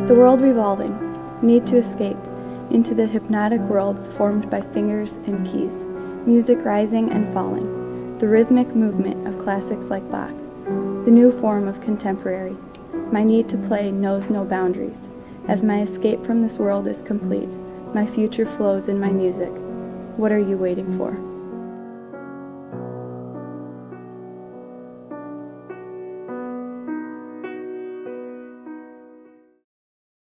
The world revolving, need to escape into the hypnotic world formed by fingers and keys, music rising and falling, the rhythmic movement of classics like Bach, the new form of contemporary. My need to play knows no boundaries. As my escape from this world is complete, my future flows in my music. What are you waiting for?